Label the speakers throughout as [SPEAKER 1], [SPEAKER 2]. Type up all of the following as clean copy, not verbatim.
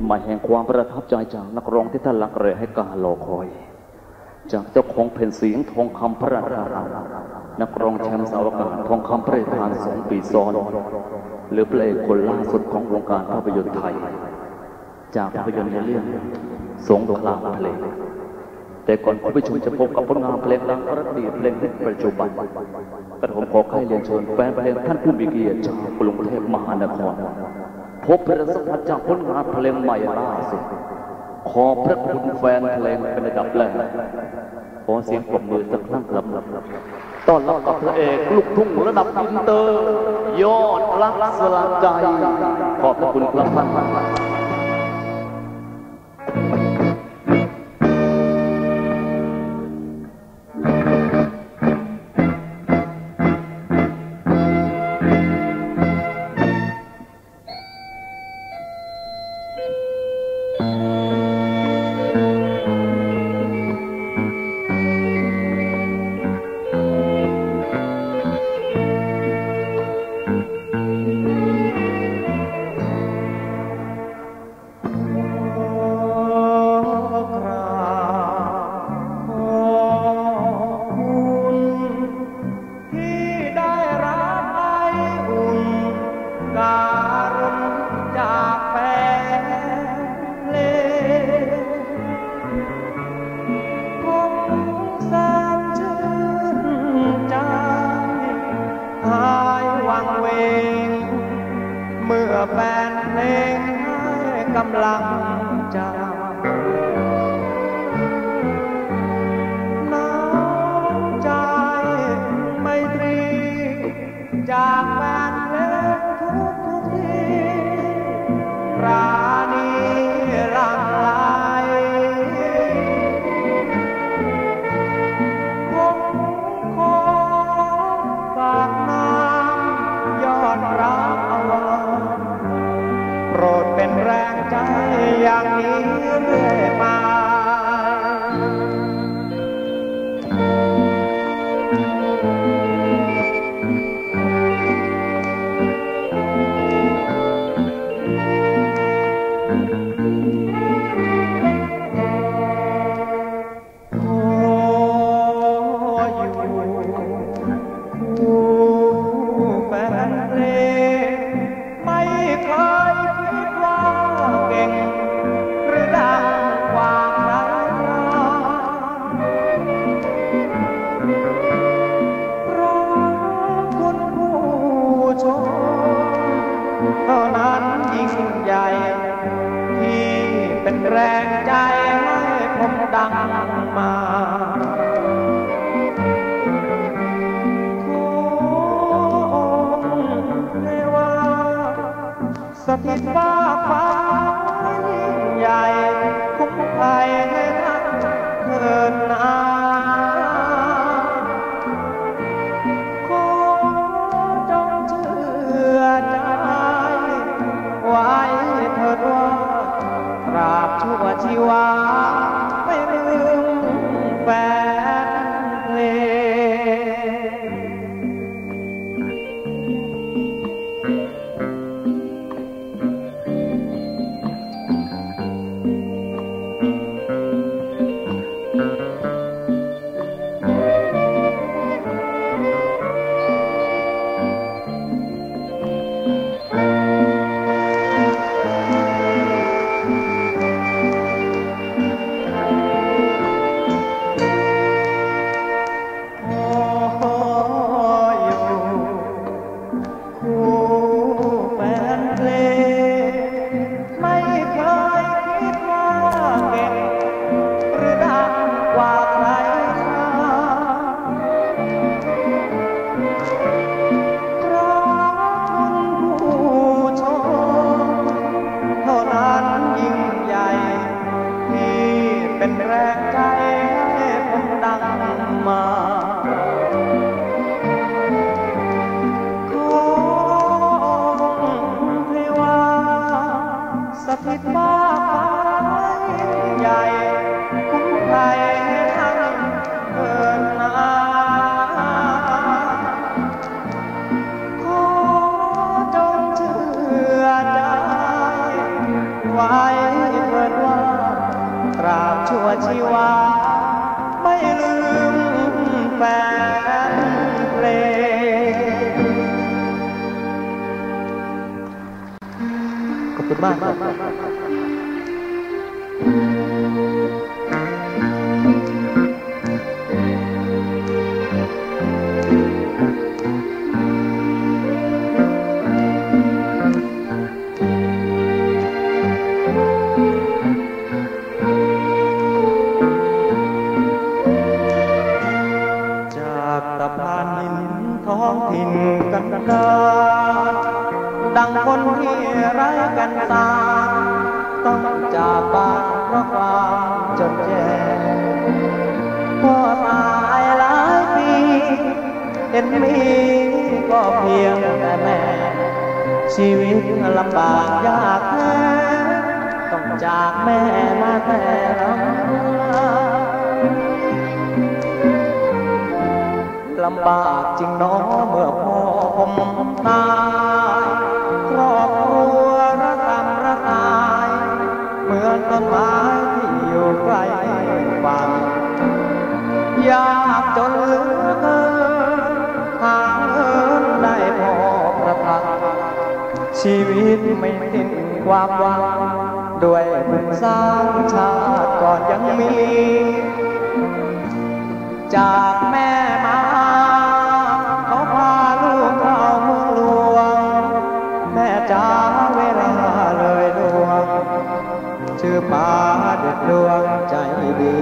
[SPEAKER 1] ใหม่แห่งความประทับใจจากนักร้องที่ท่านรักเรให้การรอคอยจากเจ้าของแผ่นเสียงทองคำพระราชานักร้องแชมป์สาวกาศทองคำพระราชทาน2 ปีซ้อนหรือเพลงคนล่าสุดของวงการภาพยนตร์ไทยจากภาพยนตร์ในเรื่องสงครามเพลงแต่ก่อนคุณผู้ชมจะพบกับผลงานเพลงดังอดีตเพลงฮิตปัจจุบันกระผมขอให้เรียนเชิญแฟนเพลงท่านผู้มีเกียรติจากกรุงเทพมหานครพบประสบการณ์จากผลงานเพลงใหม่ล่าสุดขอพระคุณแฟนเพลงเป็นระดับแรกขอเสียงปรบมือสักครั้งครับต้อนรับกับพระเอกลูกทุ่งระดับอินเตอร์ยอดรักสลักใจขอบพระคุณครับท่าน
[SPEAKER 2] เมื่อแฟนเพลงให้กำลังใจน้ำใจไมตรีจากแฟนเพลงทุกทีปราณีรังไหลผมขอฝากน้ำยอดรักเอาไว้โปรดเป็นแรงใจอย่างนี้เรื่อยมาเท่านั้นยิ่งใหญ่ที่เป็นแรงใจให้ผมดังมาขอให้ว่าสถิตฟ้าฟ้ายิ่งใหญ่คุ้มภัยให้ท่านเถิดนาไว้เถิดว่าตราบชั่วชีวาไม่ลืมแฟนเพลงเป็นแรงใจให้ผมดังมาขอให้ว่าสถิตฟ้าใหญ่คุ้มภัยให้ท่านเถิดนาขอจงเชื่อใจไว้ชีวาไม่ลืมแฟนเพลงขอบคุณมากท้องถิ่นกันดารดังคนที่ไร้กันตาต้องจากบ้านเพราะความจนแย่พ่อตายหลายปีเห็นมีก็เพียงแต่แม่ชีวิตลำบากยากแท้ต้องจากแม่มาแต่ลำบากจริงน้อเมื่อพ่อผมตายครอบครัวระกำระกายเหมือนต้นไม้ที่อยู่ใกล้ฝั่งยากจนเหลือเกินหาเงินได้พอประทังชีวิตไม่สิ้นความหวังด้วยบุญสร้างชาติก่อนยังมีจากแม่มาเขาพาลูกเข้าเมืองหลวงแม่จ๋าเวลาเลยดวงชื่อป้าเด็ดดวงใจดี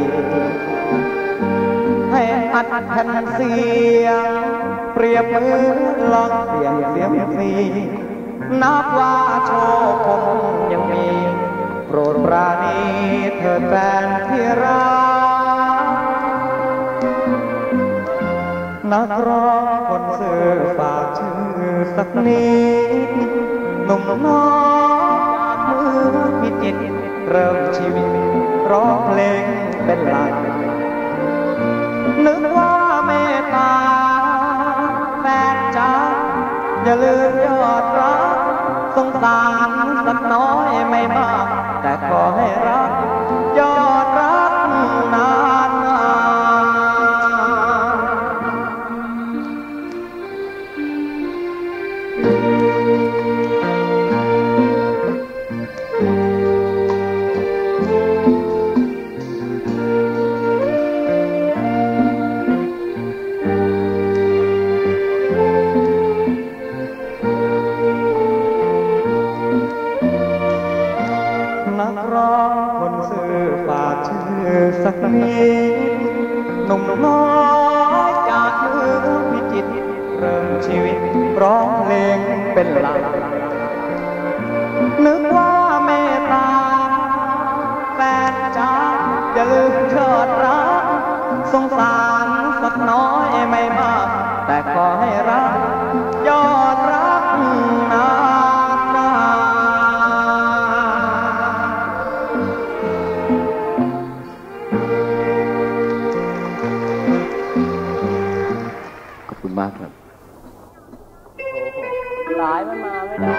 [SPEAKER 2] ให้อัดแผ่นเสียงเปรียบมือลองเสียงสีนับว่าโชคผมยังมีโปรดปราณีเถิดแฟนที่รักนักร้องคนสื่อฝากชื่อสักนิดหนุ่มน้อยมือพิจิตรเริ่มชีวิตร้องเพลงเป็นหลักนึกว่าเมตตาแฟนจ๋าอย่าลืมยอดรักสงสารสักน้อยไม่มากแต่ขอให้รักยอดรักนานนักร้องคนสื่อฝากชื่อสักนิดหนุ่มน้อยจากเมืองพิจิตรเริ่มชีวิตร้องเพลงเป็นหลักนึกว่าเมตตาแฟนจ๋าอย่าลืมยอดรักสงสารสักน้อยไม่มากแต่ขอให้รักยอดรักนาน
[SPEAKER 1] ขอบคุณมากครับ
[SPEAKER 2] หลายมันมาไม่ได้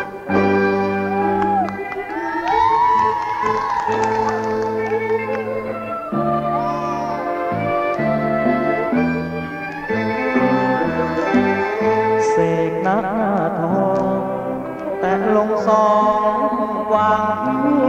[SPEAKER 2] เสกหน้าทองแต่ลงสองวาง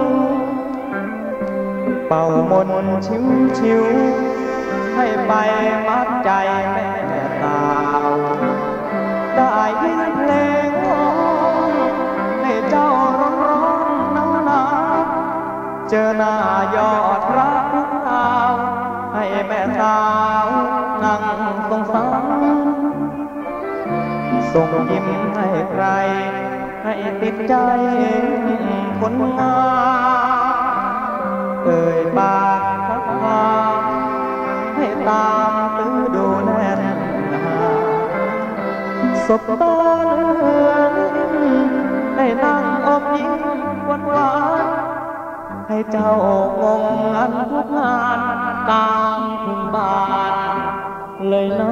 [SPEAKER 2] เป่ามนชิวๆให้ไปมัดใจแม่ตาวได้ยินเพลงร้องให้เจ้าร้องหนาวเจอหน้ายอดรักดาวให้แม่สาวนั่งสงสารส่งยิ้มให้ใครให้ติดใจคนงามเอ่ยปากทักทายให้ตามตื้อดูแน่นสบตาเลือนได้นั่งอบยิ้มหวานให้เจ้างงงันทุกงานตามถึงบ้านเลยนะ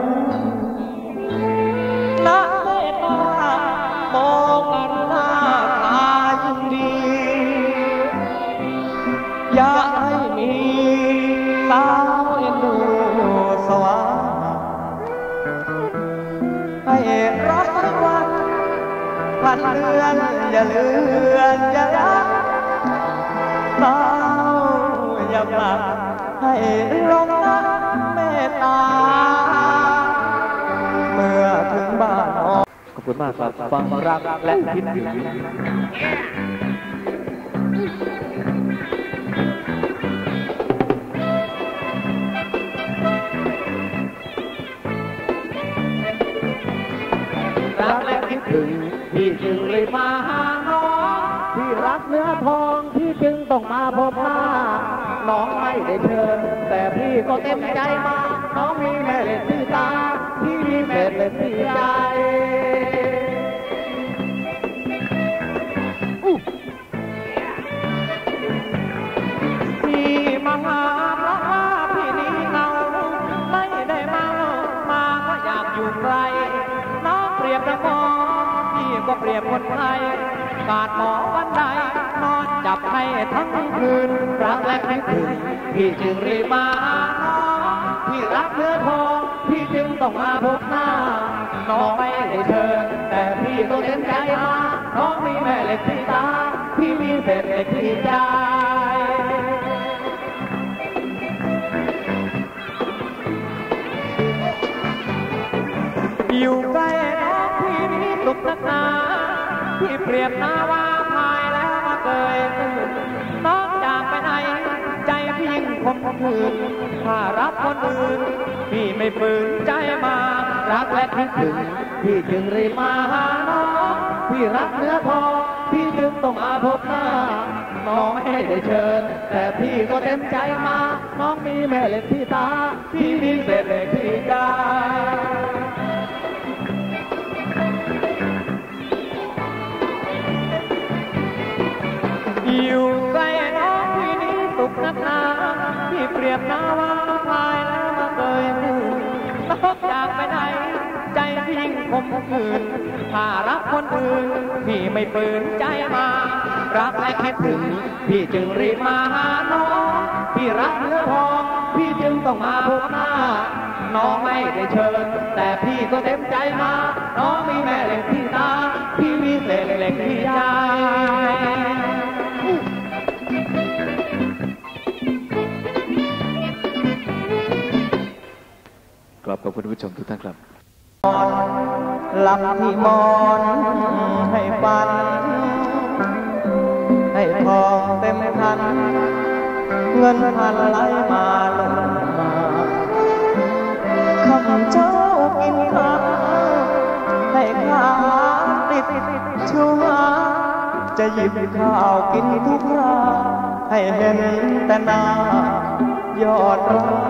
[SPEAKER 2] นะเมตตามองกันหน้าตายิ่งดีอย่าให้มีพันเดือนอย่าเลือนอย่ารักเฝ้าอย่าปลักให้ลงรักเมตตาเมื่อถึงบ้านขอบคุณมากครับฟังรักและคิดถึงรักและคิดถึงพี่จึงเลยมาหาน้องพี่รักเนื้อทองพี่จึงต้องมาพบหน้าน้องไม่ได้เชิญแต่พี่ก็เต็มใจมาน้องมีแม่เล็กที่ตาพี่มีแม่เล็กที่ใจพี่มาหาเพราะว่าพี่นี้เงาไม่ได้มาก็อยากอยู่ไกลน้องเปรียบดังหมอพี่ก็เปรียบคนไข้กาดหมอวันใดนอนจับให้ทั้งคืนรักและคิดถึงพี่จึงรีบมาพี่รักเนื้อทองพี่จึงต้องมาพบหน้าน้องไม่ได้เชิญแต่พี่ต้องเต็มใจมาน้องมีแม่เหล็กที่ตาพี่มีเศษเหล็กที่ใจอยู่ใกล้น้องพี่นี้สุขนักหนาพี่เปรียบหน้าว่าพายแล้วมาเกยน้องจากไปไหนใจพี่ยิ่งคมคืนถ้ารักคนอื่นพี่ไม่ฝืนใจมารักและคิดถึงพี่จึงรีบมาหาน้องพี่รักเนื้อทองพี่จึงต้องมาพบหน้าน้องไม่ได้เชิญแต่พี่ก็เต็มใจมาน้องมีแม่เหล็กที่ตาพี่มีเศษเหล็กที่ใจอยู่ใกล้น้องพี่นี้สุขนักหนาพี่เปรียบหน้าว่าพายแล้วมาเกยน้องจากไปไหนใจพี่ยิ่งคมคืนถ้ารักคนอื่นพี่ไม่ฝืนใจมารักและคิดถึงพี่จึงรีบมาหาน้องพี่รักเนื้อทองพี่จึงต้องมาพบหน้าน้องไม่ได้เชิญแต่พี่ก็เต็มใจมาน้องมีแม่เหล็กที่ตาพี่มีเศษเหล็กที่ใจ
[SPEAKER 1] ครับขอบคุณผู้ชมทุกท่านครับ
[SPEAKER 2] หลับที่มอนให้ฝันให้ทองเต็มคันเงินพันไหลมาลงมาข้าเจ้ากินข้าวให้ข้าวติดชัวจะหยิบข้าวกินทุกราให้เห็นแต่หน้ายอดรัก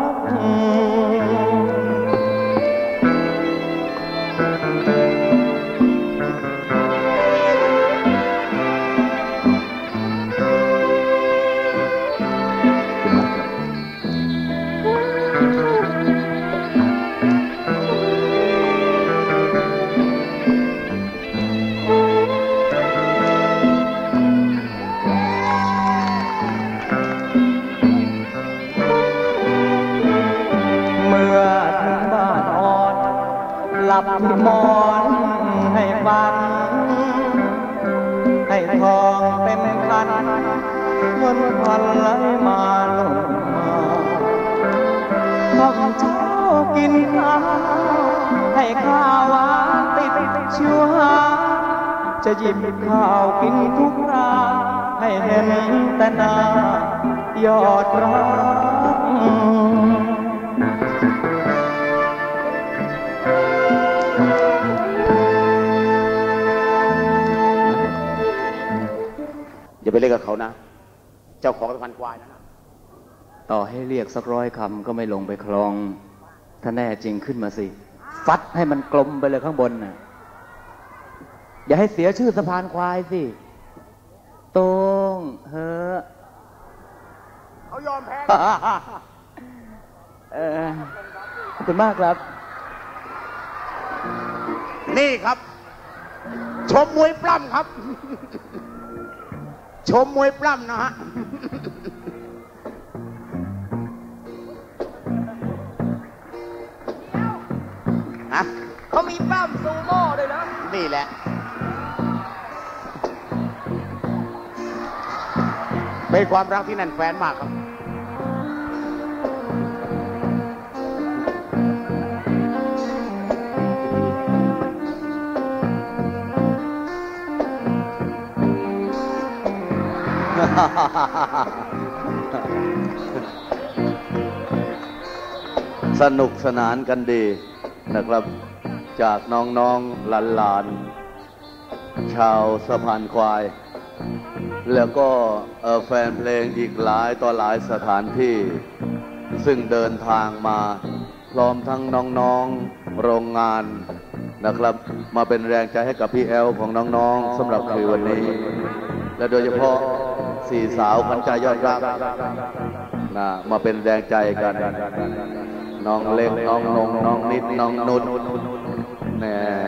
[SPEAKER 2] หลับที่มอนให้ฟันให้ทองเต็มคันเงินพันไหลมาลงมาข้าเจ้ากินข้าวให้ข้าวหวานติดชัวจะหยิบข้าวกินทุกราให้เห็นแต่หน้ายอดรัก
[SPEAKER 3] อย่าไปเรียกกับเขานะเจ้าของสะพานควายนะ
[SPEAKER 1] ต่อให้เรียกสัก100 คำก็ไม่ลงไปคลองถ้าแน่จริงขึ้นมาสิฟัดให้มันกลมไปเลยข้างบนน่ะอย่าให้เสียชื่อสะพานควายสิตรงเฮ้อ
[SPEAKER 3] เขายอมแพ้
[SPEAKER 1] ขอบคุณมากครับ
[SPEAKER 3] นี่ครับชมมวยปล้ำครับชมมวยปล้ำนะฮะ
[SPEAKER 2] เขามีปล้ำซูโม่ด้วยนะ
[SPEAKER 3] นี่แหละเป็นความรักที่แน่นแฟ้นมากครับ
[SPEAKER 4] สนุกสนานกันดีนะครับจากน้องๆหลานๆชาวสะพานควายแล้วก็แฟนเพลงอีกหลายต่อหลายสถานที่ซึ่งเดินทางมาพร้อมทั้งน้องๆโรงงานนะครับมาเป็นแรงใจให้กับพี่แอลของน้องๆสำหรับคืนวันนี้และโดยเฉพาะสี่สาวขวัญใจยอดรักนะมาเป็นแรงใจกันน้องเล็กน้องนงน้องนิดน้องนุชแหม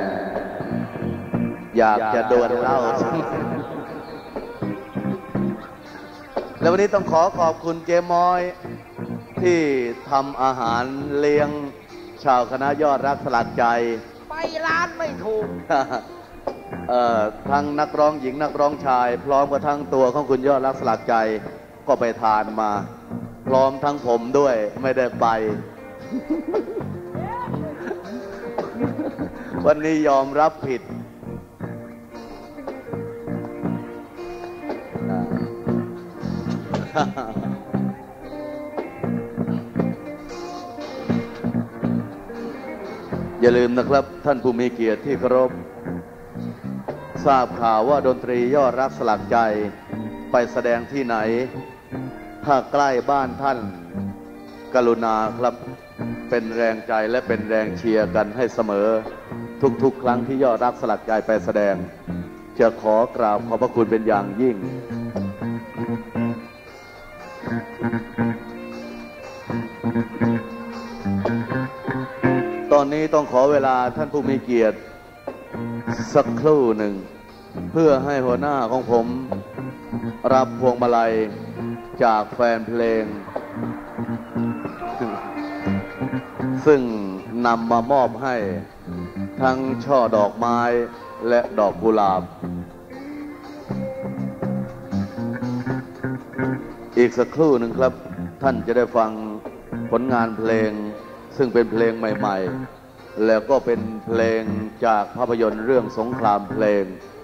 [SPEAKER 4] อยากจะดวลเหล้าแล้ววันนี้ต้องขอบคุณเจ๊ม้อยที่ทำอาหารเลี้ยงชาวคณะยอดรักสลักใจ
[SPEAKER 3] ไปร้านไม่ถูก
[SPEAKER 4] ทั้งนักร้องหญิงนักร้องชายพร้อมกับทั้งตัวของคุณยอดรักสลักใจก็ไปทานมาพร้อมทั้งผมด้วยไม่ได้ไป วันนี้ยอมรับผิดอย่าลืมนะครับท่านผู้มีเกียรติที่เคารพทราบข่าวว่าดนตรียอดรักสลักใจไปแสดงที่ไหนถ้าใกล้บ้านท่านกรุณาครับเป็นแรงใจและเป็นแรงเชียร์กันให้เสมอทุกๆครั้งที่ยอดรักสลักใจไปแสดงจะขอกราบขอบพระคุณเป็นอย่างยิ่งตอนนี้ต้องขอเวลาท่านผู้มีเกียรติสักครู่หนึ่งเพื่อให้หัวหน้าของผมรับพวงมาลัยจากแฟนเพลงซึ่งนำมามอบให้ทั้งช่อดอกไม้และดอกกุหลาบอีกสักครู่หนึ่งครับท่านจะได้ฟังผลงานเพลงซึ่งเป็นเพลงใหม่ๆแล้วก็เป็นเพลงจากภาพยนตร์เรื่องสงครามเพลง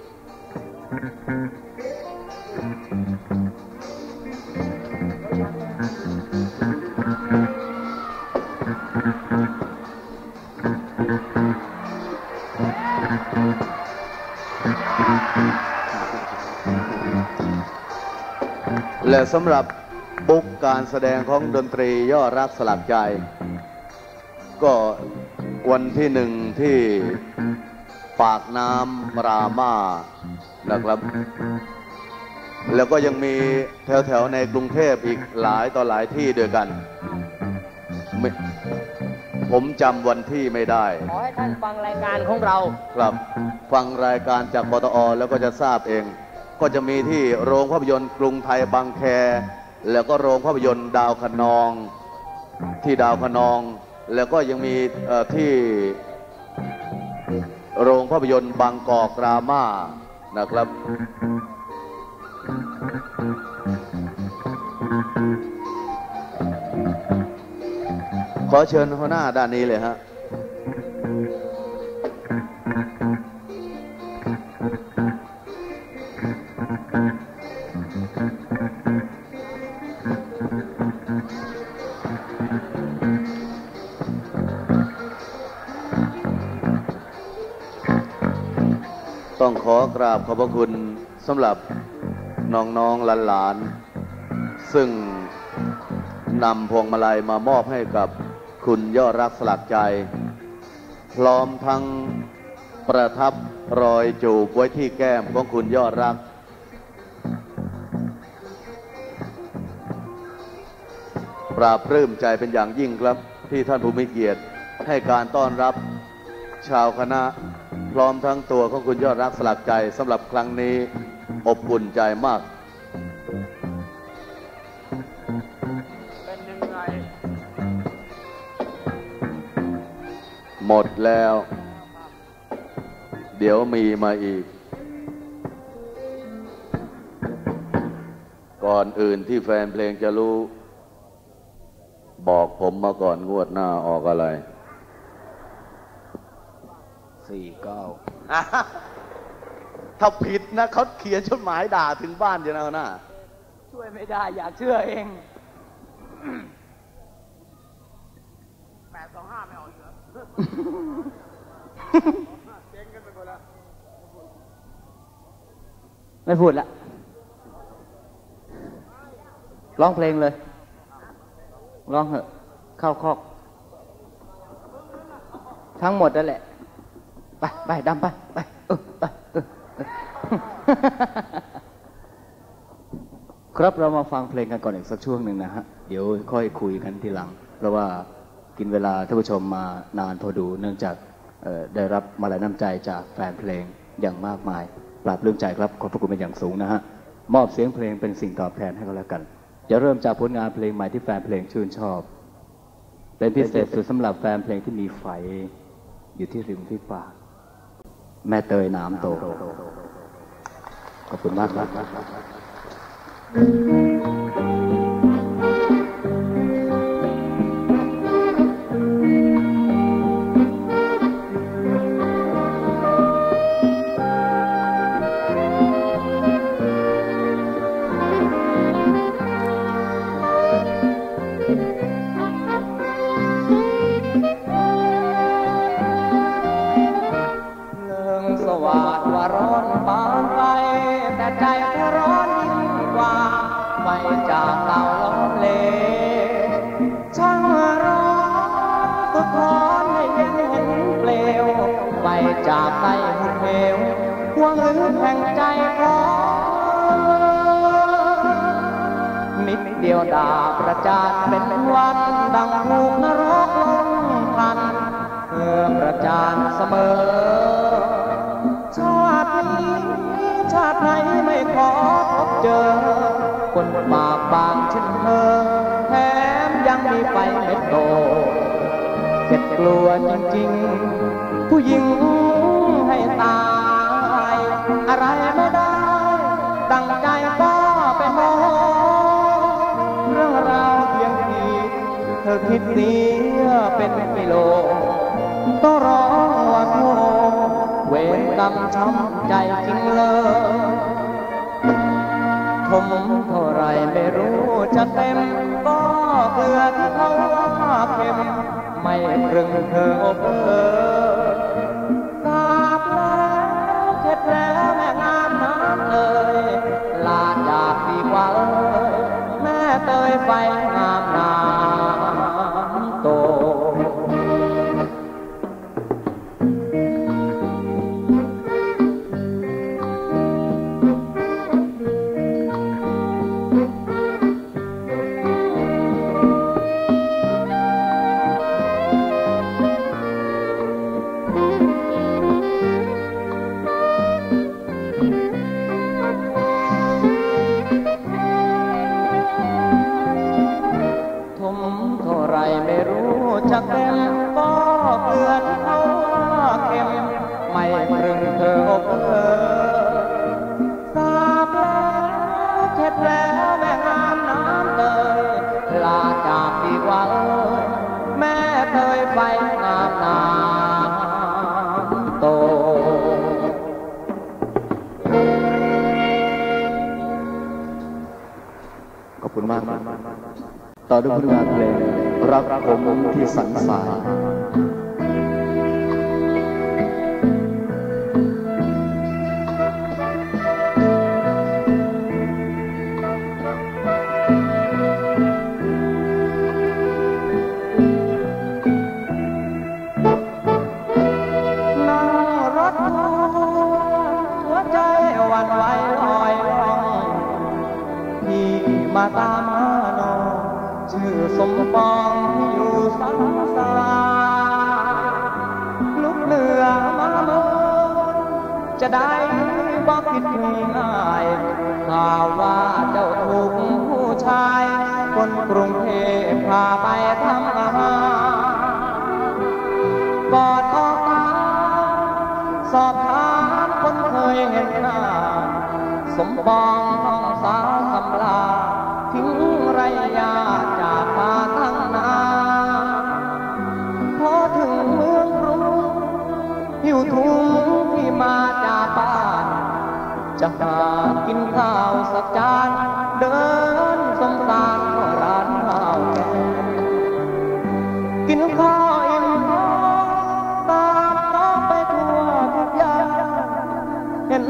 [SPEAKER 4] และสำหรับบุ๊กการแสดงของดนตรียอดรักสลักใจก็วันที่หนึ่งที่ปากน้ำรามานะครับแล้วก็ยังมีแถวๆในกรุงเทพอีกหลายต่อหลายที่ด้วยกันผมจำวันที่ไม่ได้
[SPEAKER 5] ขอให้ท่านฟังรายการของเรา
[SPEAKER 4] ครับฟังรายการจากปตอแล้วก็จะทราบเองก็จะมีที่โรงภาพยนตร์กรุงไทยบางแคแล้วก็โรงภาพยนตร์ดาวคะนองที่ดาวคะนองแล้วก็ยังมีที่โรงภาพยนตร์บางกอกรามานะครับขอเชิญหัวหน้าด้านนี้เลยฮะต้องขอกราบขอบพระคุณสำหรับน้องๆหลานๆซึ่งนำพวงมาลัยมามอบให้กับคุณยอดรักสลักใจพร้อมทั้งประทับรอยจูบไว้ที่แก้มของคุณยอดรักปราบปลื้มใจเป็นอย่างยิ่งครับที่ท่านผู้มีเกียรติให้การต้อนรับชาวคณะพร้อมทั้งตัวของคุณยอดรักสลักใจสำหรับครั้งนี้อบอุ่นใจมาก
[SPEAKER 3] เป็นยังไง
[SPEAKER 4] หมดแล้วเดี๋ยวมีมาอีกก่อนอื่นที่แฟนเพลงจะรู้บอกผมมาก่อนงวดหน้าออกอะไร
[SPEAKER 3] 49ถ้าผิดนะเขาเขียนจดหมายด่าถึงบ้านเดี๋ยวนะ
[SPEAKER 5] ช่วยไม่ได้อยากเชื่อเอง825ไม่ออกเหรอเจ๊งกันไปหมดแล้วไม่พูดละร้องเพลงเลยร้องเหอะเข้าคอกทั้งหมดนั่นแหละไปดำไปครับเรามาฟังเพลงกันก่อนอีกสักช่วงหนึ่งนะฮะเดี๋ยวค่อยคุยกันทีหลังเพราะว่ากินเวลาท่านผู้ชมมานานพอดูเนื่องจากได้รับมาลัยน้ำใจจากแฟนเพลงอย่างมากมายปราบปลื้มใจครับขอบพระคุณเป็นอย่างสูงนะฮะมอบเสียงเพลงเป็นสิ่งตอบแทนให้กันแล้วกันจะเริ่มจากผลงานเพลงใหม่ที่แฟนเพลงชื่นชอบเป็นพิเศษสุดสำหรับแฟนเพลงที่มีไฟอยู่ที่ริมฝีปากแม่เตยน้ำโตขอบคุณมากครับ
[SPEAKER 2] จากเต่าล้อมเลช่างร้อนสุดท้อนให้เห็นเปลวไปจากใต้หุบเหวห่วงลึกแห่งใจของนิดเดียวดาประจานเป็นวันดังถูกนรกลงทันเพื่อประจานเสมอชาตินี้ชาติไหนไม่ขอพบเจอคนบาปบางเช่นเธอแถมยังมีไฟเม็ดโตเจ็บกลัวจริงๆผู้หญิงให้ตายอะไรไม่ได้ดังใจก็เป็นโมเรื่องราวเพียงทีเธอคิดเสียเป็นกิโลต้องร้องว่าโทเวรกรรมช้ำใจจริงเลยผมเท่าไรไม่รู้จะเต็มก็เกลือที่เขาว่าเค็มไม่ปรึงเธออบสาบแล้วเข็ดแล้วแม่งามน้ำเลยลาจากดีกว่าแม่เตยไฟงามน้ำโตจะเต็มก็เกลือที่เขาว่าเค็มไม่ปรึงเธออบสาบแล้วเข็ดแล้วแม่งามน้ำเตยลาจากดีกว่าแม่เตยไฟงามน้ำโต
[SPEAKER 1] ขอบคุณมากต่อด้วยผลงานเพลงรักผมที่สันสาย
[SPEAKER 2] นั่งรถทัวร์หัวใจหวั่นไหวลอยล่องพี่มาตามหาน้องชื่อสมปองที่อยู่สังสารลุกเหนือมาเมื่อจะได้บอกคิดง่ายข่าวว่าเจ้าถูกผู้ชายคนกรุงเทพพาไปทำงานกอดออกตาสอบถามคนเคยเห็นหน้าสมปองน้องสาวคำลา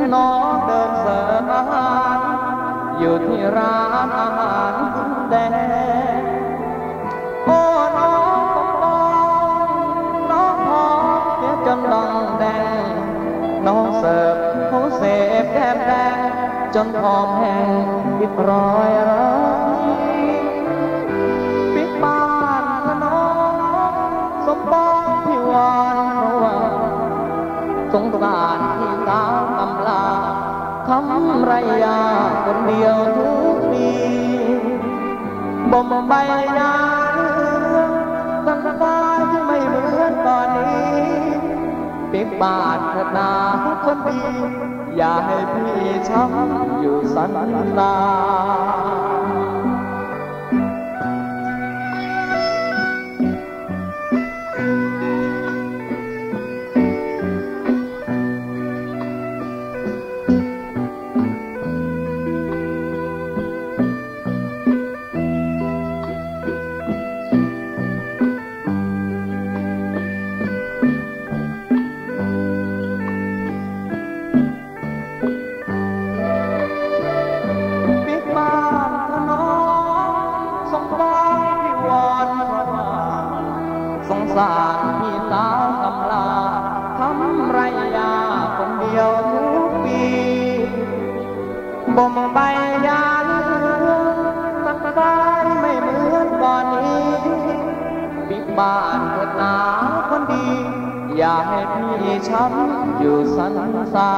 [SPEAKER 2] น้องเดินเสิร์ฟอาหารอยู่ที่ร้านอาหารแดงโอ้น้องสมปองน้องพอเสียจนดองแดงน้องเสิร์ฟเขาเสพแก้มแดงจนผอมแห้งปิดรอยร้ายปิดบ้านละน้องสมปองพี่วานเพราะว่าสงสารที่ตามกำลาทำไรยาคนเดียวทุกปีบ่มใบยาสังสารที่ไม่เหมือนตอนนี้ปิดบ้านเถิดนาคนดีอย่าให้พี่ช้ำอยู่สันดานสงสารพี่สาวกำลาทำไรยาคนเดียวทุกปีบ่มใบยาเหลืองสักใบไม่เหมือนก่อนนี้ปิดบ้านเถิดนาคนดีอย่าให้พี่ช้ำอยู่สันสา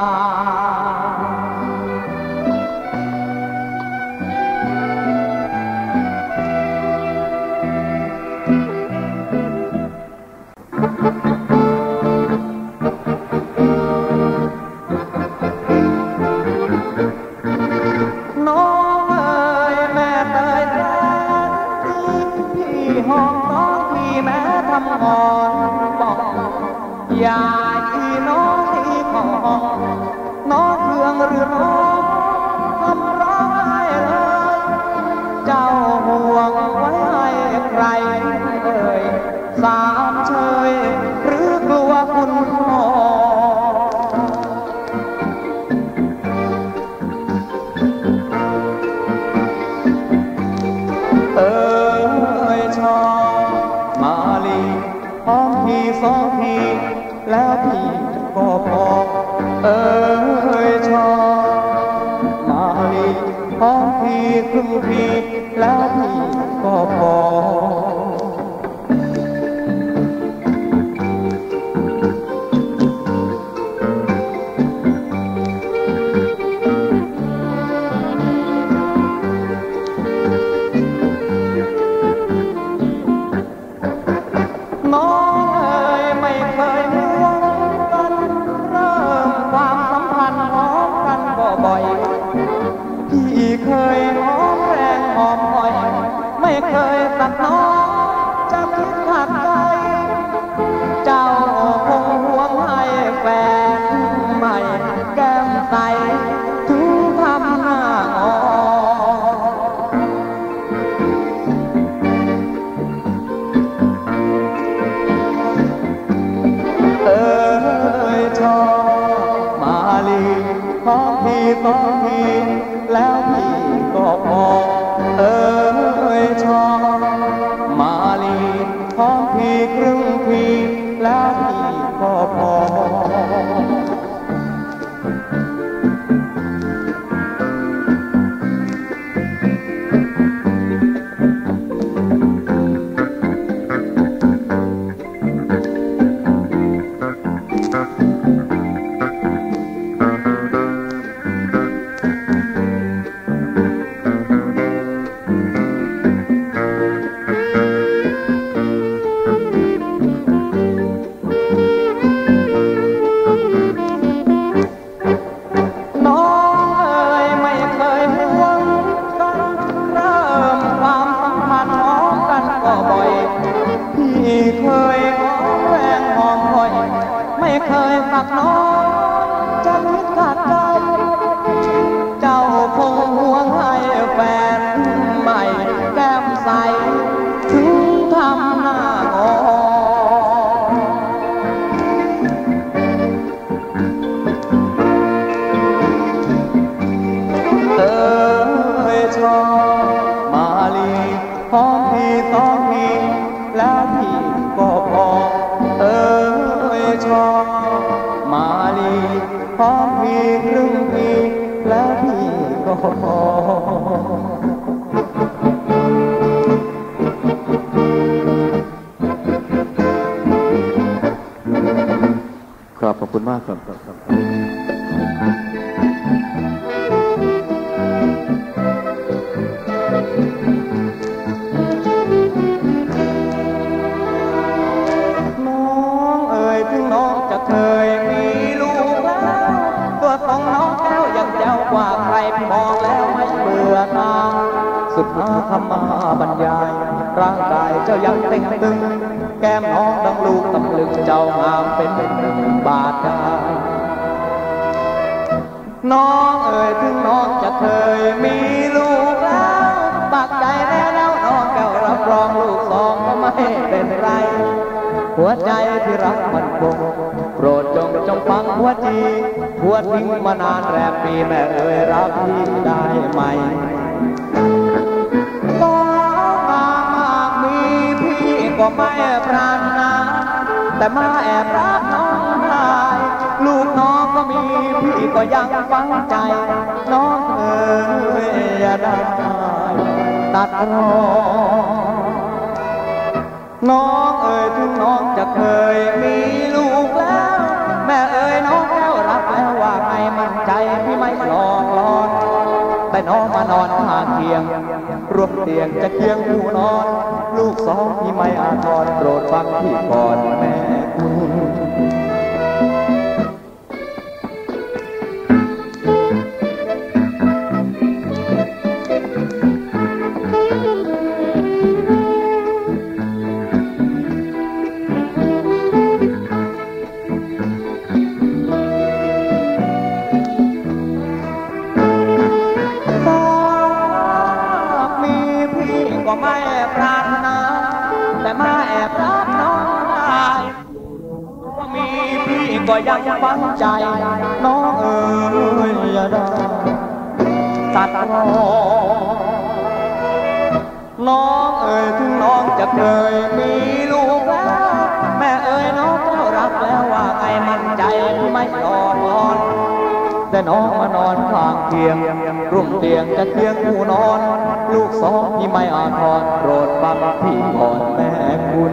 [SPEAKER 2] อย่าอีน้องอีของน้องเครื่องหรือน้องทำร้องไห้เลยเจ้าห่วงไว้ให้ใครเอ่ยสามเชยหรือกลัวคุณพ่อชอมาลีพร้อมทีสองทีแล้วพี่ก็พอชอมาลีพร้อมทีครึ่งทีแล้วพี่ก็พอพี่เคยหอมแรงหอมอ่อยไม่เคยตัดน้องจะคิดขาดใจเจ้าคงห่วงให้แฟนใหม่แก้มใสทุกทำหน้างอชอมาลีขอพี่ต้องพี่แล้วพี่ก็พอชอม
[SPEAKER 5] ครับขอบคุณมากครับ
[SPEAKER 2] น้องเอ๋ยถึงน้องจะเคยมีลูกแล้วตัวของน้องแก้วยังแจ๋วกว่าใครมองแล้วไม่เบื่อตาสุดหาคำมาบรรยายร่างกายเจ้ายังเต่งตึงแก้มน้องดังลูกตำลึงเจ้างามเป็นหนึ่งบาทได้น้องเอ๋ยถึงน้องจะเคยมีลูกแล้วปากใจแล้วน้องแก้วรับรองลูกสองก็ไม่เป็นไรหัวใจที่รักมันคงโปรดจงฟังหัวจีหัวทิ้งมานานแรมปีแม่เอ๋ยรับพี่ได้ไหมก็มากมีพี่ก็ไม่ปรารถนาแต่มาแอบรักน้องได้ลูกน้องก็มีพี่ก็ยังฟังใจน้องเอ๋ยอย่าได้ตัดรอน้องเอ๋ยถึงน้องจะเคยมีลูกแล้วแม่เอ๋ยน้องแก้วรับแล้วว่าไงมั่นใจพี่ไม่หลอกลอนแต่น้องมานอนข้างเคียงรวมเตียงจะเคียงผู้นอนลูกสองพี่ไม่อาทรโปรดฟังพี่ก่อนแม่คุณไม่ปรารถนาแต่มาแอบรักน้องได้ว่ามีพี่ก็ยังฟังใจน้องเอ๋ยอย่าได้ตัดรอน้องเอ๋ยถึงน้องจะเคยมีลูกแล้วแม่เอ๋ยน้องก็รักแล้วว่าไงมั่นใจไม่หลอกลอนแต่น้องมานอนข้างเคียงร่วมเตียงจะเคียงผู้นอนลูกสองพี่ไม่อาทรโปรดฟังพี่ก่อนแม่คุณ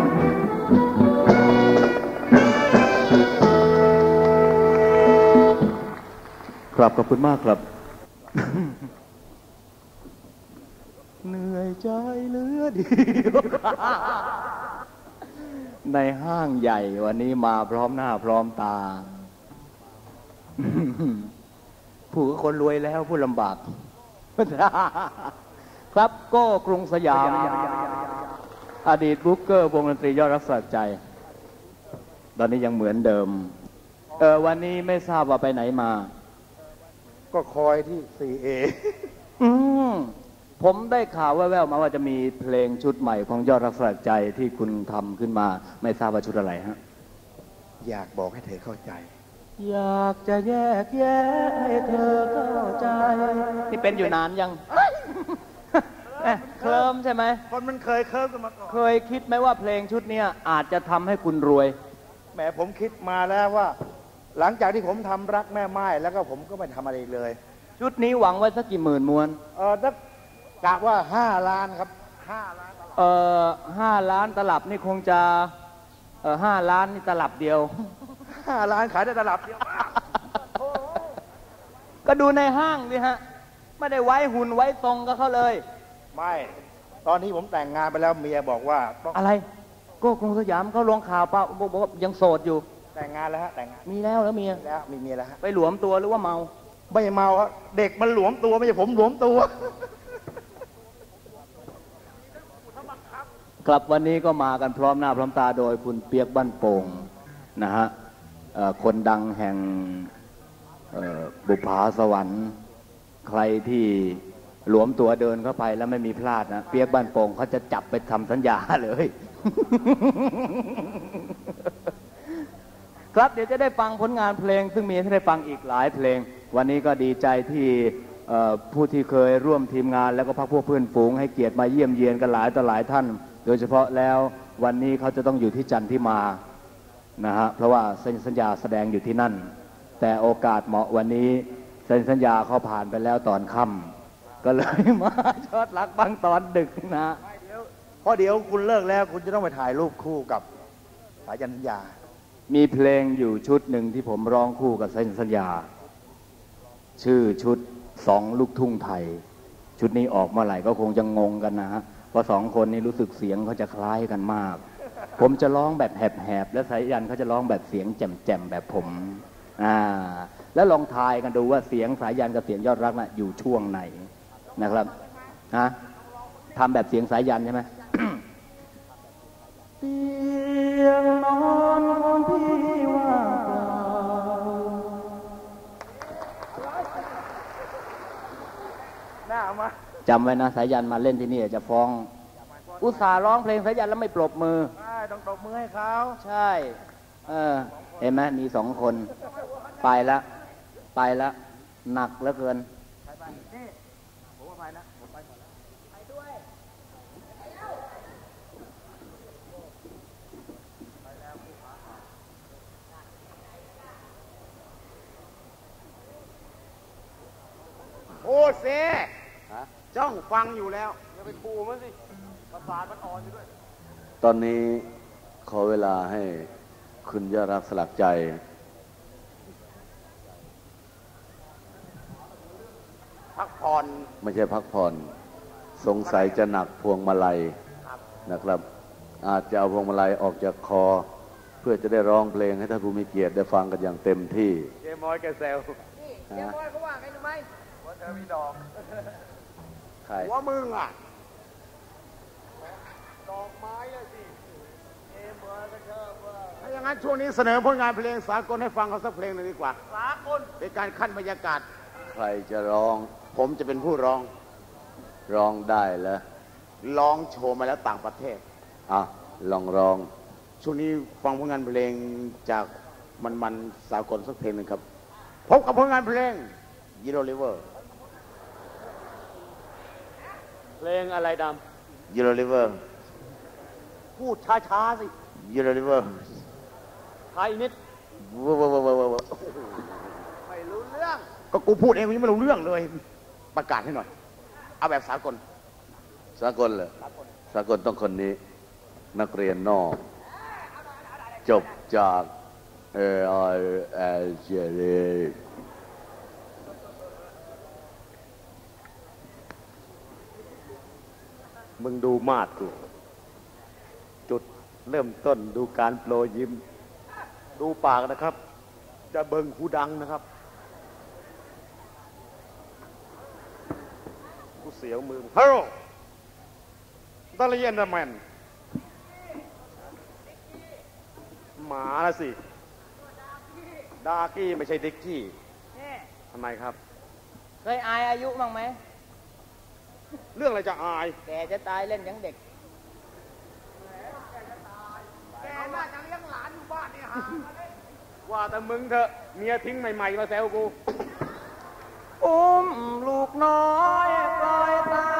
[SPEAKER 5] ครับขอบคุณมากครับ
[SPEAKER 2] เหนื่อยใจเหลือดี
[SPEAKER 5] ในห้างใหญ่วันนี้มาพร้อมหน้าพร้อมตา
[SPEAKER 2] ผู้คนรวยแล้วผู้ลำบาก ครับก็กรุงสยามอดีตบุ๊กเกอร์วงดนตรียอดรักษาใจตอนนี้ยังเหมือนเดิมวันนี้ไม่ทราบว่าไปไหนมา
[SPEAKER 3] ก็คอยที่ 4A
[SPEAKER 2] ผมได้ข่าวแว่วๆมาว่าจะมีเพลงชุดใหม่ของยอดรักษาใจที่คุณทำขึ้นมาไม่ทราบว่าชุดอะไรฮะ
[SPEAKER 3] อยากบอกให้เธอเข้าใจ
[SPEAKER 2] อยากจะแยกแยะให้เธอเข้าใจนี่เป็นอยู่นานยังเคลิ้มใช่ไหม
[SPEAKER 3] คนมันเคยเคลิ้มกันมาก่อน
[SPEAKER 2] เคยคิดไหมว่าเพลงชุดนี้อาจจะทำให้คุณรวย
[SPEAKER 3] แหมผมคิดมาแล้วว่าหลังจากที่ผมทำรักแม่ไม้แล้วก็ผมก็ไม่ทำอะไรเลย
[SPEAKER 2] ชุดนี้หวังไว้สักกี่หมื่นมวน
[SPEAKER 3] ถ้ากะว่า5 ล้านครับ5 ล้านตลับ
[SPEAKER 2] 5 ล้านตลับนี่คงจะ5 ล้านนี่ตลับเดียว
[SPEAKER 3] 5 ล้านขายได้ตลับเดียว
[SPEAKER 2] ก็ดูในห้างดิฮะไม่ได้ไว้หุ่นไว้ทรงก็เขาเลย
[SPEAKER 3] ไม่ตอนที่ผมแต่งงานไปแล้วเมียบอกว่า
[SPEAKER 2] อะไรก็กรุงสยามเขาลงข่าวป่ะบอกว่ายังโสดอยู่
[SPEAKER 3] แต่งงานแล้วฮะแต่งงาน
[SPEAKER 2] มีแล้วแล้วเมีย
[SPEAKER 3] แล้วมีเมียแล้วฮะ
[SPEAKER 2] ไปหลวมตัวหรือว่าเมา
[SPEAKER 3] ไม่เมาครับเด็กมันหลวมตัวไม่ใช่ผมหลวมตัว
[SPEAKER 2] ครับวันนี้ก็มากันพร้อมหน้าพร้อมตาโดยคุณเปียกบ้านโป่งนะฮะคนดังแห่งบุพภาสวรรค์ใครที่หลวมตัวเดินเข้าไปแล้วไม่มีพลาดนะเปียกบ้านโป่งเขาจะจับไปทำสัญญาเลย ครับเดี๋ยวจะได้ฟังผลงานเพลงซึ่งมีให้ได้ฟังอีกหลายเพลงวันนี้ก็ดีใจที่ผู้ที่เคยร่วมทีมงานแล้วก็พรรคพวกเพื่อนฝูงให้เกียรติมาเยี่ยมเยียนกันหลายต่อหลายท่านโดยเฉพาะแล้ววันนี้เขาจะต้องอยู่ที่จันทิมานะฮะเพราะว่าสัญญาแสดงอยู่ที่นั่นแต่โอกาสเหมาะวันนี้
[SPEAKER 5] เซ็นสัญญาเขาผ่านไปแล้วตอนค่ำก็เลยมาชอดรักบ้างตอนดึกนะ
[SPEAKER 3] เพราะเดี๋ยวคุณเลิกแล้วคุณจะต้องไปถ่ายรูปคู่กับสายันสัญญา
[SPEAKER 5] มีเพลงอยู่ชุดหนึ่งที่ผมร้องคู่กับเซ็นสัญญาชื่อชุดสองลูกทุ่งไทยชุดนี้ออกเมื่อไหร่ก็คงจะงงกันนะฮะเพราะสองคนนี้รู้สึกเสียงเขาจะคล้ายกันมากผมจะร้องแบบแหบๆและสายันเขาจะร้องแบบเสียงแจ่มๆแบบผมแล้วลองทายกันดูว่าเสียงสายันกับเสียงยอดรักน่ะอยู่ช่วงไหนนะครับทำแบบเสียงสายันใช่ไหม เตียงนอนของพี่ว่าจำไว้นะสายันมาเล่นที่นี่จะฟ้องอุตส่าห์ร้องเพลงสายันแล้วไม่ปรบมือ
[SPEAKER 3] ต้องปรบมือให้เขา
[SPEAKER 5] ใช่เห็นไหมมีสองคนไปแล้วหนักเหลือเกิน
[SPEAKER 3] โอ้เซ่จ้องฟังอยู่แล้วอย่าไปขู่มันสิประสาทมันอ่อนอยู่ด้วย
[SPEAKER 4] ตอนนี้ขอเวลาให้คุณยอดรักสลักใจ
[SPEAKER 3] พักผ่อน
[SPEAKER 4] ไม่ใช่พักผ่อนสงสัยจะหนักพวงมาลัยนะครับอาจจะเอาพวงมาลัยออกจากคอเพื่อจะได้ร้องเพลงให้ท่านผู้มีเกียรติได้ฟังกันอย่างเต็มที่
[SPEAKER 3] เจมอยแกเซลเจมอยเขาว่าไงรู้ไหมว่าเธอมีดอก
[SPEAKER 4] ใคร
[SPEAKER 3] ว่ามึงอ่ะดอกไม้เลยสิเจมอยก็ชอบว่าถ้าอย่างนั้นช่วงนี้เสนอผลงานเพลงสากลให้ฟังเขาสักเพลงหนึ่งดีกว่าสากลเป็นการขั้นบรรยากาศ
[SPEAKER 4] ใครจะร้อง
[SPEAKER 3] ผมจะเป็นผู้ร้
[SPEAKER 4] องได้แล้ว
[SPEAKER 3] ร้องโชว์มาแล้วต่างประเทศ
[SPEAKER 4] ลองร้อง
[SPEAKER 3] ช่วงนี้ฟังผลงานเพลงจากมันสากลสักเพลงหนึ่งครับพบกับผลงานเพลงยีโรลิเวอร์
[SPEAKER 5] เพลงอะไรด
[SPEAKER 3] ำยีโรลิเวอร์พูดช้าๆสิยีโรลิเวอร์
[SPEAKER 5] ไทยนิด
[SPEAKER 3] ไม่รู้เรื่องก็กูพูดเองยังไม่รู้เรื่องเลยประกาศให้หน่อยเอาแบบสากล
[SPEAKER 4] เหรอสากลต้องคนนี้นักเรียนนอกจบจาก
[SPEAKER 3] มึงดูมาดกูจุดเริ่มต้นดูการโปรยยิ้มดูปากนะครับจะเบิ่งหูดังนะครับกูเสียวมือฮัลโหลดาริเอนเดอร์แมนหมาละสิดากี้ไม่ใช่ดิกกี้ทำไมครับ
[SPEAKER 6] เคยอายอายุบ้างไหม
[SPEAKER 3] เรื่องอะไรจะอาย
[SPEAKER 6] แกจะตายเล่นยังเด็ก
[SPEAKER 3] แกน่าจะเลี้ยงหลานอยู่บ้านเนี่ยฮะว่าแต่มึงเถอะเมียทิ้งใหม่ๆมาแซวกู
[SPEAKER 6] ลูกน้อยปล่อยตา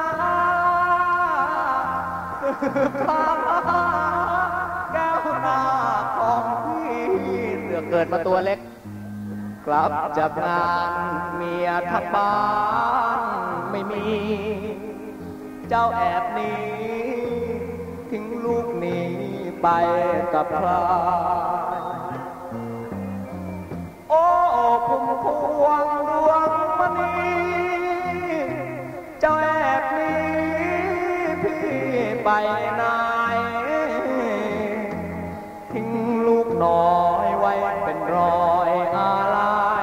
[SPEAKER 6] พาแก้วตาของพี่เสือเกิดมาตัวเล็กกลับจากงานเมียทั้งบ้านไม่มีเจ้าแอบหนีทิ้งลูกหนีไปกับใครโอ้พุ่มพวงดวงมณีเจ้าแอบหนีพี่ไปไหนทิ้งลูกน้อยไว้เป็นรอยอะไร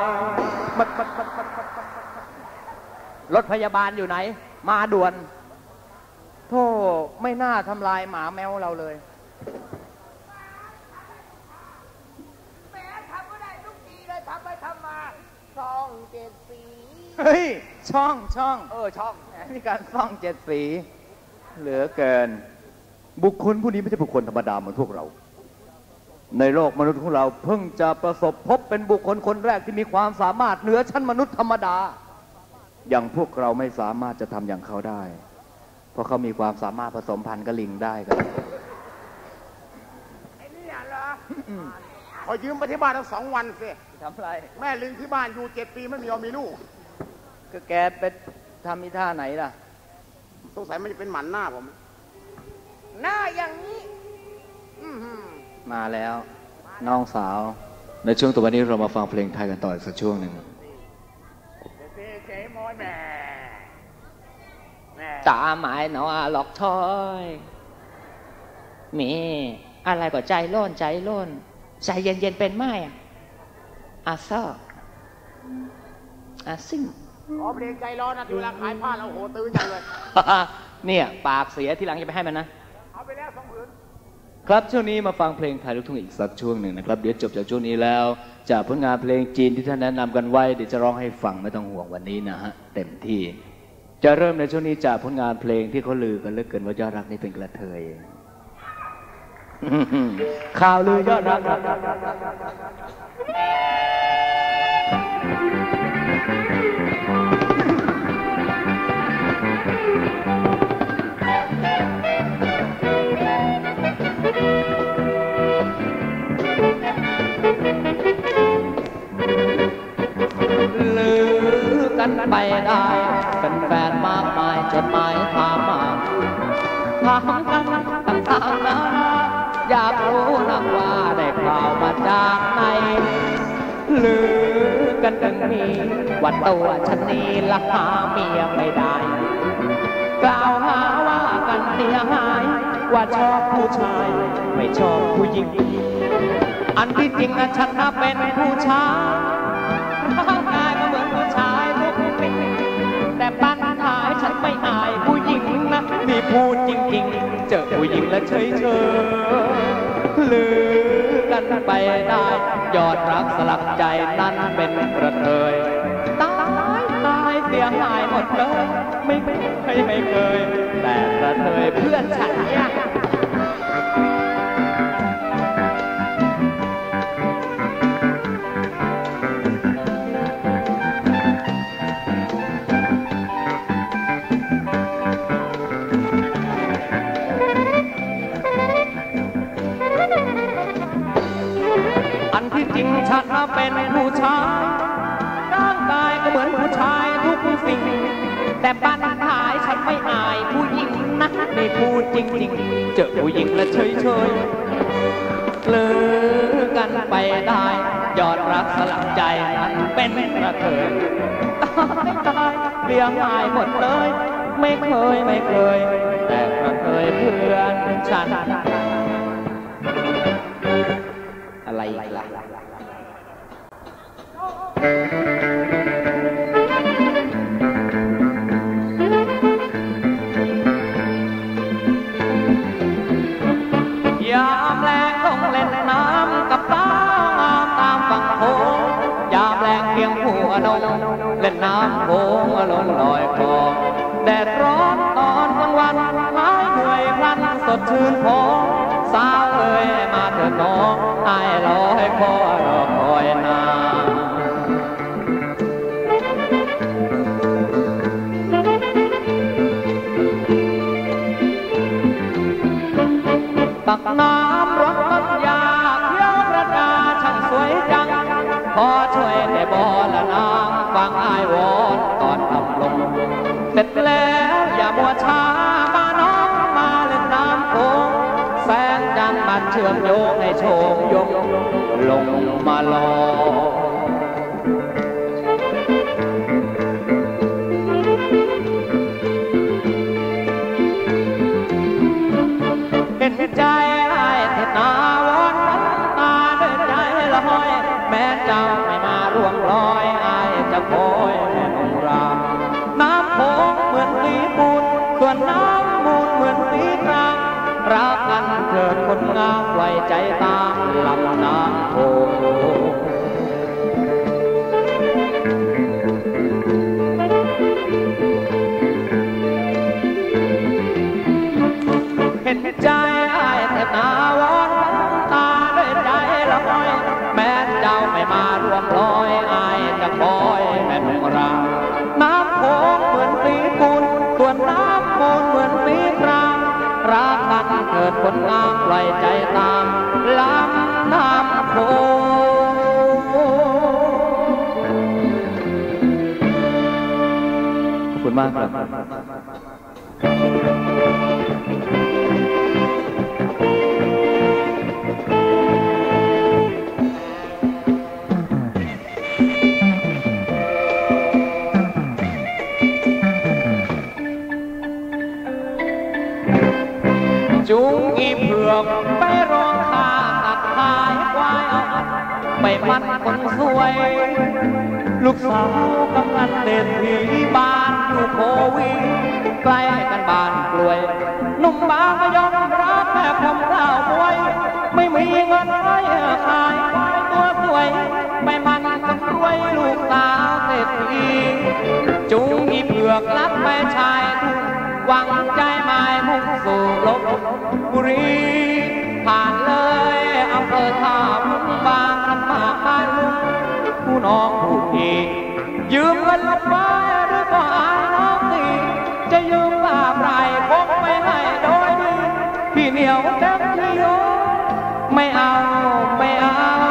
[SPEAKER 6] รถพยาบาลอยู่ไหนมาด่วนโธ่ไม่น่าทำลายหมาแมวเราเลย
[SPEAKER 2] แม่ทำก็ได้ทุกทีเลยทำไปทำมาช่องเจ็ดสี
[SPEAKER 6] เฮ้ยช่อง
[SPEAKER 2] ช่อง
[SPEAKER 6] มีการช่องเจ็ดสีเหลือเกินบุคคลผู้นี้ไม่ใช่บุคคลธรรมดาเหมือนพวกเราในโลกมนุษย์ของเราเพิ่งจะประสบพบเป็นบุคคลคนแรกที่มีความสามารถเหนือชั้นมนุษย์ธรรมดาอย่างพวกเราไม่สามารถจะทำอย่างเขาได้เพราะเขามีความสามารถผสมพันธุ์กับลิงได้กัน
[SPEAKER 2] ไอ้นี่เหรอขอยืมไปที่บ้านทั้ง2 วันสิ
[SPEAKER 6] ทำไร
[SPEAKER 2] แม่ลิงที่บ้านอยู่7 ปีไม่มีลูก
[SPEAKER 6] ก็แกไปทำอีท่าไหนล่ะ
[SPEAKER 3] สงสัยมันจะเป็นหมันหน้าผม
[SPEAKER 2] หน้าอย่างนี้
[SPEAKER 5] มาแล้วน้องสาวในช่วงต่อไปนี้เรามาฟังเพลงไทยกันต่ออีกสักช่วงหนึ่ง
[SPEAKER 2] ตาหมายหนอหลอกถอยมีอะไรก็ใจโล่นใจโล่นใจเย็นๆเป็นไม้อาซอกอาซิ่ง
[SPEAKER 3] ขอเพลงใจร้อนนะที่เวลาขายผ้าเราโหตื้อจังเลย
[SPEAKER 2] เนี่ยปากเสียทีหลังจะไปให้มันนะ
[SPEAKER 3] เอาไปแล้ว2 ผืน
[SPEAKER 5] ครับช่วงนี้มาฟังเพลงไทยลูกทุ่งอีกสักช่วงหนึ่งนะครับเดี๋ยวจบจากช่วงนี้แล้วจากผลงานเพลงจีนที่ท่านแนะนำกันไว้เดี๋ยวจะร้องให้ฟังไม่ต้องห่วงวันนี้นะฮะเต็มที่จะเริ่มในช่วงนี้จากผลงานเพลงที่เขาลือกันเหลือเกินว่ายอดรักนี่เป็นกระเทยข่าวลือยอดรัก
[SPEAKER 2] ลือกันไปได้เป็นแฟนมากมายจดหมายถามมาถามกันต่างๆนานาอยากรู้นักว่าได้ข่าวมาจากไหนลือกันนี้ว่าตัวฉันนี้ละหาเมียไม่ได้กล่าวหาว่ากันเสียหายว่าชอบผู้ชายไม่ชอบผู้หญิงอันที่จริงนะฉันน่ะเป็นผู้ชายร่างกายก็เหมือนผู้ชายทุกสิ่งแต่ปัญหาฉันไม่อายผู้หญิงนะนี่พูดจริงๆเจอผู้หญิงแล้วเฉยลือกันไปได้ยอดรักสลักใจนั้นเป็นกระเทยตายเสียหายหมดเลยไม่เคยแต่กระเทยเพื่อนฉันเนี่ยจริงฉันเป็นผู้ชายร่างกายก็เหมือนผู้ชายทุกสิ่งแต่ปัญหาฉันไม่อายผู้หญิงนะไม่พูดจริงๆเจอผู้หญิงแล้วเฉยลือกันไปได้ยอดรักสลักใจนั้นเป็นกระเทยตายเลี้ยงอายหมดเลยไม่เคยแต่กระเทยเพื่อนฉันอะไรล่ะยามแลงต้องเล่นน้ำกับป้างามตามฝั่งโขงยามแลงเพียงหัวนงเล่นน้ำโขงอารมณ์ลอยคอแดดร้อนตอนกลางวันหายเหนื่อยพลันสดชื่นพอสาวเอ้ยมาเถิดน้องอายรอให้พ่อรอคอยนานตักน้ำรถตักยาเที่ยวประดาช่างสวยจังขอช่วยได้บ่ละนางฟังอ้ายวอนตอนทำลงเสร็จแล้วอย่ามัวช้ามาน้องมาเล่นน้ำโขงแสงจันทร์มันเชื่อมโยงให้โชมยงลงมาลอเห็นใจไอ้เถิดนาวอนตาเดินใจละห้อยแม้เจ้าไม่มาร่วงลอยไอ้จะคอยแม่นงรามน้ำโขงเหมือนสีปูนส่วนน้ำมูลเหมือนสีกลางรักกันเถิดคนงามไว้ใจตามลำน้ำโขงเห็นใจไอ้เถิดนาวอนตาด้วยใจละห้อยแม้เจ้าไม่มาร่วมลอยไอ้จะคอยแม่นงรามน้ำโขงเหมือนสีปูนส่วนน้ำมูลเหมือนสีกลางรักกันเถิดคนงามไว้ใจตามลำน้ำโขงจูงอีเผือกไปร้องคาตัดขายควายไปมันคนสวยลูกสาวกำลังเด็ดที่บ้านอยู่โควิดใกล้กันบ้านกล้วยหนุ่มบางก็ยอมรับแม่คำข้าวป่วยไม่มีเงินไว้ขายควายตัวสวยไปมันกับกล้วยลูกสาวเศรษฐีจูงอีเผือกลักไปชายหวังใจหมายมุ่งสู่ลพบุรีผ่านเลยอำเภอท่าบุญบางลำบากบ้านลุงผู้น้องผู้พี่ยืมเงินลงไปหรือก็อายน้องตีจะยืมบาปไรคงไม่ให้โดยดีพี่เหนียวแจ้งที่โยไม่เอาไม่เอา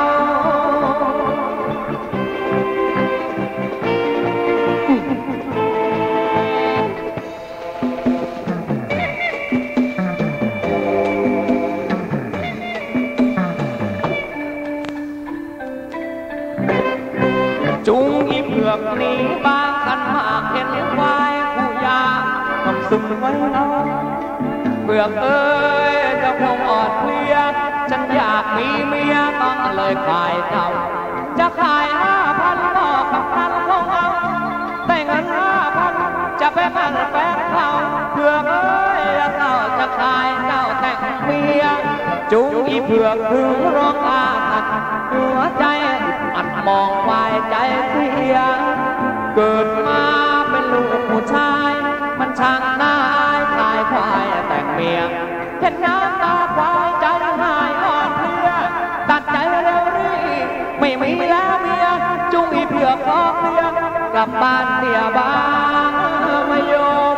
[SPEAKER 2] จูงอีเผือกหนีบางกันมากเห็นควายผู้ยาต้องสุ่มไว้น้องเผือกเอ้ยจะคงอ่อนเพลียฉันอยากมีเมียต้องเลยขายเจ้าจะขาย5,000ต่อกับพันเขาเอาแต่เงิน5,000จะเป็นเงินแฟนเขาเผือกเอ้ยเจ้าจะขายเจ้าแต่งเมียจูงอีเผือกถึงร้องอาหัดหัวใจอัดมองควายใจเสียเกิดมาเป็นลูกผู้ชายมันช่างน่าอายขายควายแต่งเมียเห็นน้ำตาควายใจหายอ่อนเพลียตัดใจเร็วรีไม่มีแล้วเมียจุงอีเผือกออกเรียกลับบ้านเสียบ้านไม่ยอม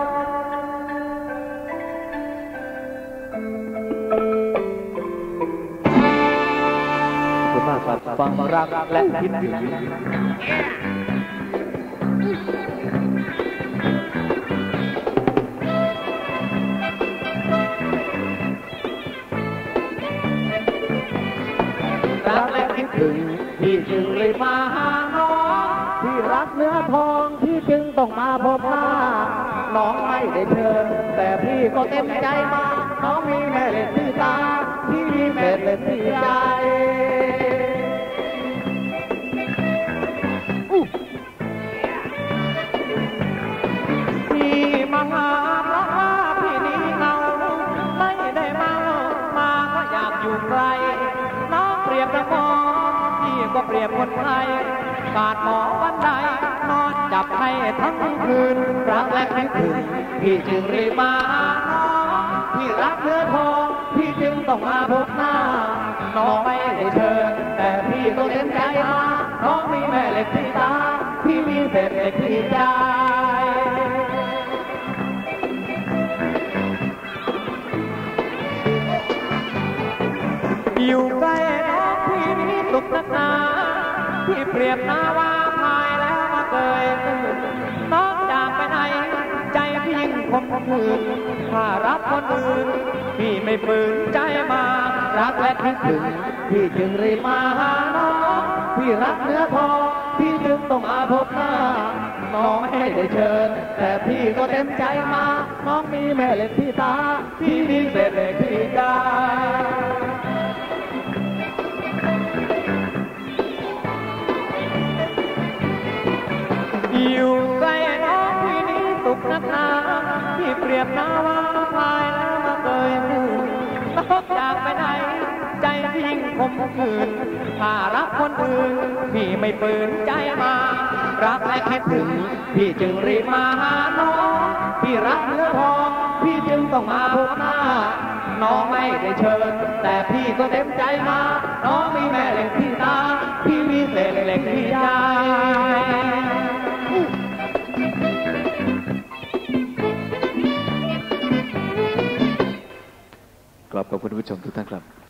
[SPEAKER 2] ฟังรักและคิดถึงรักและคิดถึงพี่จึงเลยมาหาน้องพี่รักเนื้อทองพี่จึงต้องมาพบหน้าน้องไม่ได้เชิญแต่พี่ก็เต็มใจมาน้องมีแม่เล็กที่ตาพี่มีแม่เล็กที่ใจพี่มาหาเพราะว่าพี่นี้เหงาไม่ได้มาก็อยากอยู่ไกลน้องเปรียบดังหมอพี่ก็เปรียบคนไข้ขาดหมอวันใดนอนจับให้ทั้งคืนรักและคิดถึงพี่จึงรีบมาน้องพี่รักเนื้อทองพี่จึงต้องมาพบหน้าน้องไม่ได้เชิญแต่พี่ก็เต็มใจมาน้องมีแม่เหล็กที่ตาพี่มีเศษเหล็กที่ใจอยู่ใกล้น้องพี่นี้สุขนักหนาพี่เปรียบหน้าว่าพายแล้วมาเกยน้องจากไปไหนใจพี่ยิ่งคมคืนถ้ารักคนอื่นพี่ไม่ฝืนใจมารักและคิดถึงพี่จึงรีบมาหาน้องพี่รักเนื้อทองพี่จึงต้องมาพบหน้าน้องไม่ได้เชิญแต่พี่ก็เต็มใจมาน้องมีแม่เหล็กที่ตาพี่มีเศษเหล็กที่ใจอยู่ใกล้น้องพี่นี้สุขนักหนาพี่เปรียบหน้าว่าพายแล้วมาเกยมือน้องจากไปไหนใจพี่ยิ่งคมคืนถ้ารักคนอื่นพี่ไม่ฝืนใจมารักและคิดถึงพี่จึงรีบมาหาน้องพี่รักเนื้อทองพี่จึงต้องมาพบหน้าน้องไม่ได้เชิญแต่พี่ก็เต็มใจมาน้องมีแม่เหล็กที่ตาพี่มีเศษเหล็กที่ใจ
[SPEAKER 5] ขอบคุณผู้ชมทุกท่านครับ